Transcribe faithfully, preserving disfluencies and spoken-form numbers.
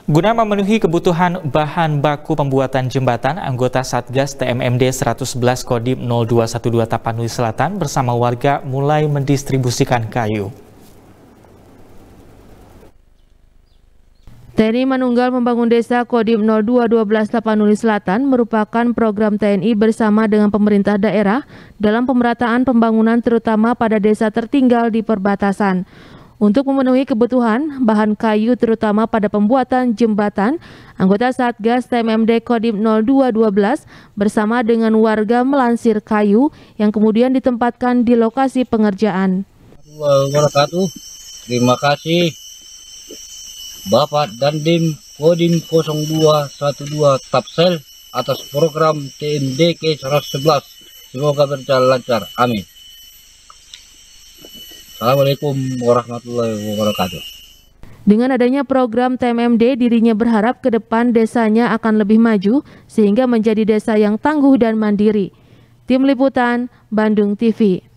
Guna memenuhi kebutuhan bahan baku pembuatan jembatan, anggota Satgas T M M D seratus sebelas Kodim nol dua satu dua Tapanuli Selatan bersama warga mulai mendistribusikan kayu. T N I Manunggal Membangun Desa Kodim nol dua satu dua Tapanuli Selatan merupakan program T N I bersama dengan pemerintah daerah dalam pemerataan pembangunan terutama pada desa tertinggal di perbatasan. Untuk memenuhi kebutuhan bahan kayu terutama pada pembuatan jembatan, anggota Satgas T M M D Kodim nol dua satu dua bersama dengan warga melansir kayu yang kemudian ditempatkan di lokasi pengerjaan. Terima kasih Bapak Dandim Kodim nol dua satu dua Tapsel atas program T M D K seratus sebelas. Semoga berjalan lancar. Amin. Assalamualaikum warahmatullahi wabarakatuh. Dengan adanya program T M M D, dirinya berharap ke depan desanya akan lebih maju sehingga menjadi desa yang tangguh dan mandiri. Tim Liputan, Bandung T V.